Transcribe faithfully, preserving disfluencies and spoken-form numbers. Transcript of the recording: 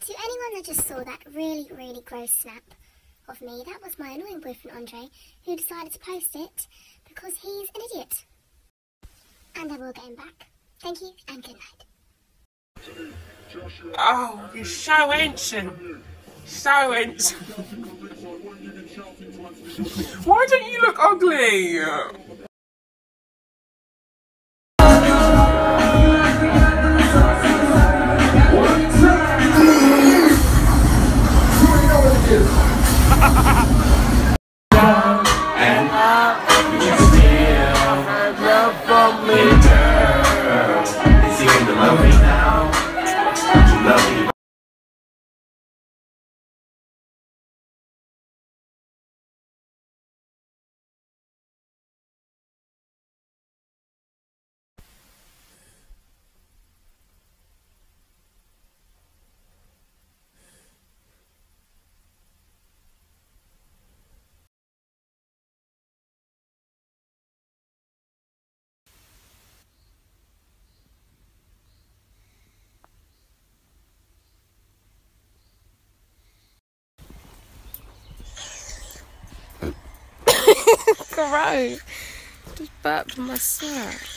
To anyone that just saw that really, really gross snap of me, that was my annoying boyfriend Andre, who decided to post it because he's an idiot. And I will get him back. Thank you and good night. Oh, you're so ancient. So ancient. Why don't you look ugly? And you still have love for me, girl. Is you to love me now? Don't you love me? Gross. Just burped on my shirt.